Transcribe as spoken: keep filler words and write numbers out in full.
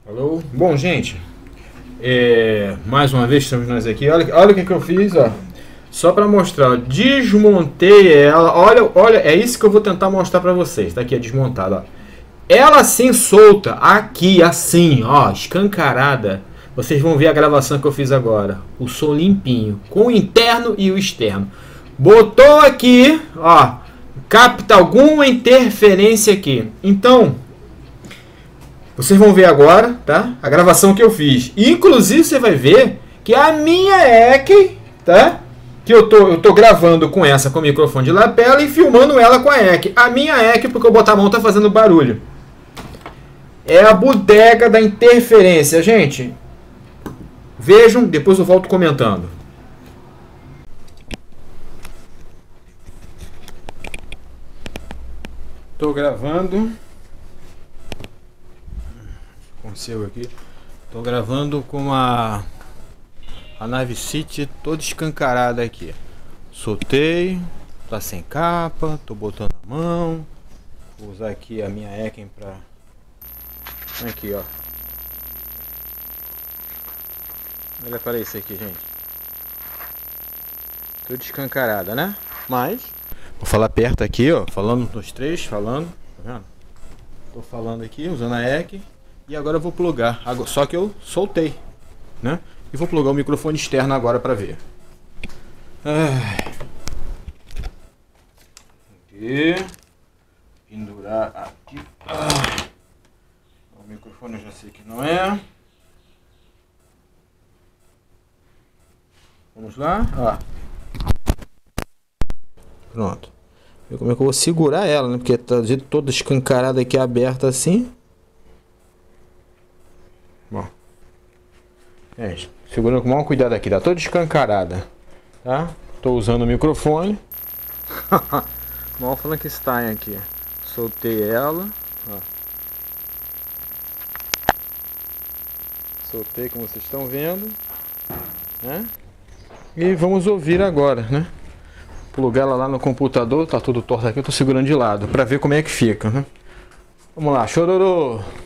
Alô? Bom, gente, é, mais uma vez estamos nós aqui. Olha, olha o que, que eu fiz, ó. Só para mostrar, ó. Desmontei ela. Olha, olha, é isso que eu vou tentar mostrar para vocês. Tá aqui, é desmontada, ó. Ela assim solta, aqui, assim, ó, escancarada. Vocês vão ver a gravação que eu fiz agora. O som limpinho, com o interno e o externo. Botou aqui, ó, capta alguma interferência aqui. Então, vocês vão ver agora, tá? A gravação que eu fiz. Inclusive, você vai ver que a minha E C, tá? Que eu tô, eu tô gravando com essa, com o microfone de lapela e filmando ela com a E C. A minha E C, porque eu botar a mão, tá fazendo barulho. É a bodega da interferência, gente. Vejam, depois eu volto comentando. Tô gravando. Aconteceu aqui. Tô gravando com a a Nave City toda escancarada aqui. Soltei, tá sem capa, tô botando a mão. Vou usar aqui a minha Eken pra... Aqui, ó. Olha para isso aqui, gente. Tudo escancarada, né? Mas vou falar perto aqui, ó. Falando nos três, falando. Tá vendo? Tô falando aqui, usando a Eken. E agora eu vou plugar. Só que eu soltei, né? E vou plugar o microfone externo agora para ver. Ai. Aqui. Pendurar aqui. Ai. O microfone eu já sei que não é. Vamos lá. Ó. Pronto. Ver como é que eu vou segurar ela, né? Porque tá toda escancarada aqui, aberta assim. Bom. Gente, segurando com o maior cuidado aqui. Tá toda escancarada. Tá? Tô usando o microfone. Mó Frankenstein aqui. Soltei ela. Ó. Soltei, como vocês estão vendo, né? E vamos ouvir agora, né? Plugar ela lá no computador, tá tudo torto aqui, eu tô segurando de lado, pra ver como é que fica, né? Vamos lá, chororô!